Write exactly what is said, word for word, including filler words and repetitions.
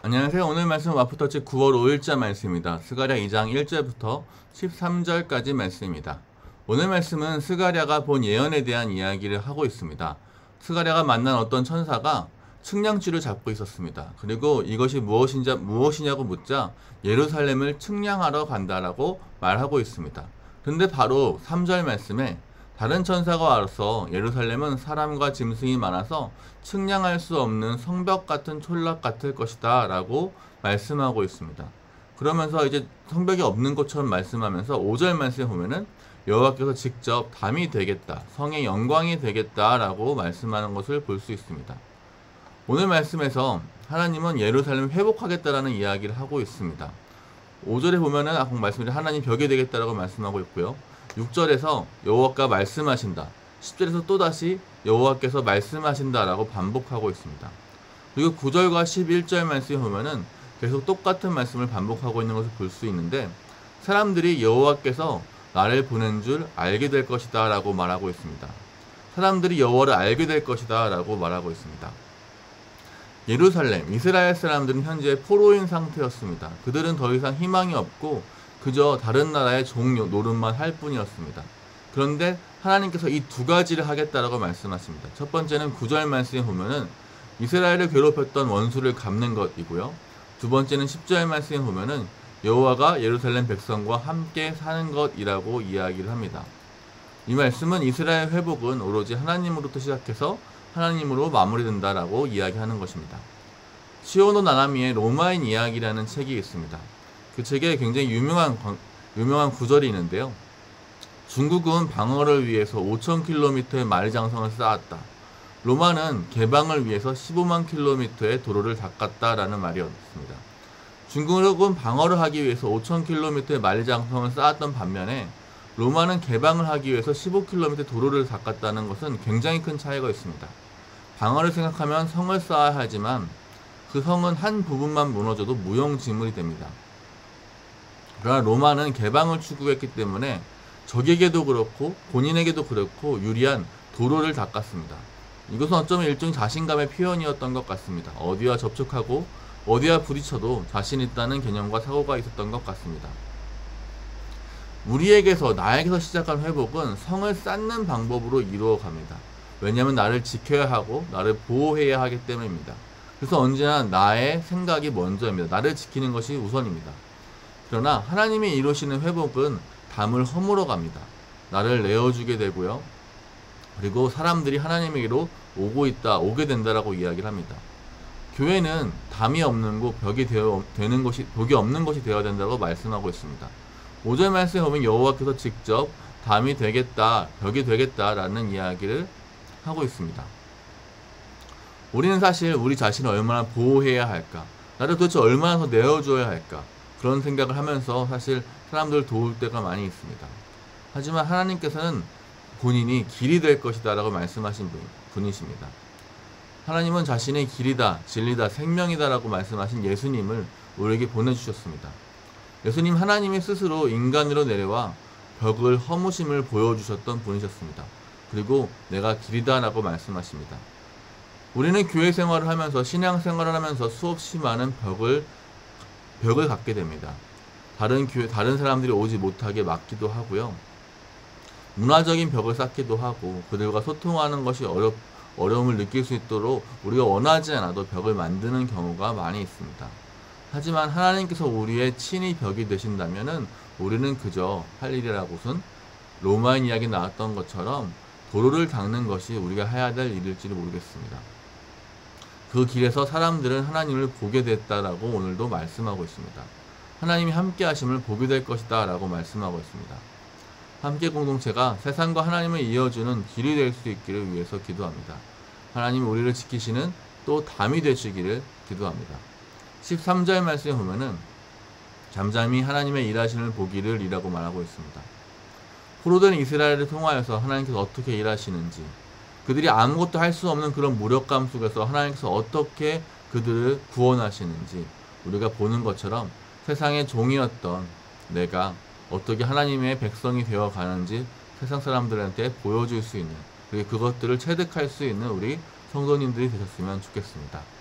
안녕하세요. 오늘 말씀 와프터치 구월 오일자 말씀입니다. 스가랴 이장 일절부터 십삼절까지 말씀입니다. 오늘 말씀은 스가랴가 본 예언에 대한 이야기를 하고 있습니다. 스가랴가 만난 어떤 천사가 측량줄을 잡고 있었습니다. 그리고 이것이 무엇인지, 무엇이냐고 묻자 예루살렘을 측량하러 간다라고 말하고 있습니다. 근데 바로 삼절 말씀에 다른 천사가 와서 예루살렘은 사람과 짐승이 많아서 측량할 수 없는 성벽 같은 촌락 같을 것이다 라고 말씀하고 있습니다. 그러면서 이제 성벽이 없는 것처럼 말씀하면서 오절 말씀에 보면은 여호와께서 직접 담이 되겠다, 성의 영광이 되겠다 라고 말씀하는 것을 볼 수 있습니다. 오늘 말씀에서 하나님은 예루살렘을 회복하겠다라는 이야기를 하고 있습니다. 오절에 보면은 아까 말씀드린 하나님 벽이 되겠다라고 말씀하고 있고요. 육절에서 여호와가 말씀하신다. 십절에서 또다시 여호와께서 말씀하신다라고 반복하고 있습니다. 그리고 구절과 십일절 말씀에 보면은 계속 똑같은 말씀을 반복하고 있는 것을 볼 수 있는데 사람들이 여호와께서 나를 보낸 줄 알게 될 것이다 라고 말하고 있습니다. 사람들이 여호와를 알게 될 것이다 라고 말하고 있습니다. 예루살렘, 이스라엘 사람들은 현재 포로인 상태였습니다. 그들은 더 이상 희망이 없고 그저 다른 나라의 종 노릇만 할 뿐이었습니다. 그런데 하나님께서 이 두 가지를 하겠다라고 말씀하십니다. 첫 번째는 구절 말씀에 보면은 이스라엘을 괴롭혔던 원수를 갚는 것이고요. 두 번째는 십절 말씀에 보면은 여호와가 예루살렘 백성과 함께 사는 것이라고 이야기를 합니다. 이 말씀은 이스라엘 회복은 오로지 하나님으로부터 시작해서 하나님으로 마무리된다라고 이야기하는 것입니다. 시오노 나나미의 로마인 이야기라는 책이 있습니다. 그 책에 굉장히 유명한, 유명한 구절이 있는데요. 중국은 방어를 위해서 오천 킬로미터의 만리장성을 쌓았다. 로마는 개방을 위해서 십오만 킬로미터의 도로를 닦았다라는 말이었습니다. 중국은 방어를 하기 위해서 오천 킬로미터의 만리장성을 쌓았던 반면에 로마는 개방을 하기 위해서 십오 킬로미터 도로를 닦았다는 것은 굉장히 큰 차이가 있습니다. 방어를 생각하면 성을 쌓아야 하지만 그 성은 한 부분만 무너져도 무용지물이 됩니다. 그러나 로마는 개방을 추구했기 때문에 적에게도 그렇고 본인에게도 그렇고 유리한 도로를 닦았습니다. 이것은 어쩌면 일종의 자신감의 표현이었던 것 같습니다. 어디와 접촉하고 어디와 부딪혀도 자신 있다는 개념과 사고가 있었던 것 같습니다. 우리에게서 나에게서 시작한 회복은 성을 쌓는 방법으로 이루어갑니다. 왜냐하면 나를 지켜야 하고 나를 보호해야 하기 때문입니다. 그래서 언제나 나의 생각이 먼저입니다. 나를 지키는 것이 우선입니다. 그러나 하나님이 이루시는 회복은 담을 허물어 갑니다. 나를 내어주게 되고요. 그리고 사람들이 하나님에게로 오고 있다, 오게 된다라고 이야기를 합니다. 교회는 담이 없는 곳, 벽이 되어, 되는 것이, 벽이 없는 것이 되어야 된다고 말씀하고 있습니다. 오절 말씀에 보면 여호와께서 직접 담이 되겠다, 벽이 되겠다라는 이야기를 하고 있습니다. 우리는 사실 우리 자신을 얼마나 보호해야 할까? 나를 도대체 얼마나 더 내어줘야 할까? 그런 생각을 하면서 사실 사람들을 도울 때가 많이 있습니다. 하지만 하나님께서는 본인이 길이 될 것이다 라고 말씀하신 분이십니다. 하나님은 자신의 길이다, 진리다, 생명이다 라고 말씀하신 예수님을 우리에게 보내주셨습니다. 예수님 하나님이 스스로 인간으로 내려와 벽을 허무심을 보여주셨던 분이셨습니다. 그리고 내가 길이다 라고 말씀하십니다. 우리는 교회 생활을 하면서 신앙 생활을 하면서 수없이 많은 벽을 벽을 갖게 됩니다. 다른 교회, 다른 사람들이 오지 못하게 막기도 하고요. 문화적인 벽을 쌓기도 하고 그들과 소통하는 것이 어렵, 어려움을 느낄 수 있도록 우리가 원하지 않아도 벽을 만드는 경우가 많이 있습니다. 하지만 하나님께서 우리의 친히 벽이 되신다면은 우리는 그저 할 일이라고는 로마인 이야기 나왔던 것처럼 도로를 닦는 것이 우리가 해야 될 일일지를 모르겠습니다. 그 길에서 사람들은 하나님을 보게 됐다라고 오늘도 말씀하고 있습니다. 하나님이 함께 하심을 보게 될 것이다 라고 말씀하고 있습니다. 함께 공동체가 세상과 하나님을 이어주는 길이 될 수 있기를 위해서 기도합니다. 하나님이 우리를 지키시는 또 담이 되시기를 기도합니다. 십삼절 말씀에 보면은 잠잠히 하나님의 일하시는 보기를 이라고 말하고 있습니다. 포로된 이스라엘을 통하여서 하나님께서 어떻게 일하시는지, 그들이 아무것도 할 수 없는 그런 무력감 속에서 하나님께서 어떻게 그들을 구원하시는지 우리가 보는 것처럼 세상의 종이었던 내가 어떻게 하나님의 백성이 되어 가는지 세상 사람들한테 보여줄 수 있는, 그리고 그것들을 체득할 수 있는 우리 성도님들이 되셨으면 좋겠습니다.